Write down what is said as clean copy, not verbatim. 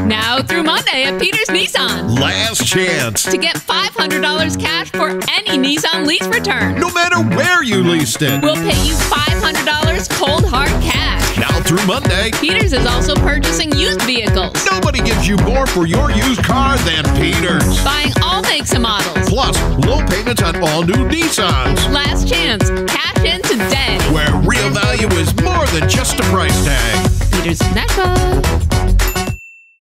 Now through Monday at Peter's Nissan. Last chance To get $500 cash for any Nissan lease return. no matter where you leased it. We'll pay you $500 cold hard cash. Now through Monday, Peters is also purchasing used vehicles. nobody gives you more for your used car than Peters. Buying all makes and models. Plus, low payments on all new Nissans. Last chance. Cash in today. Where real value is more than just a price tag. Peters, Nashua.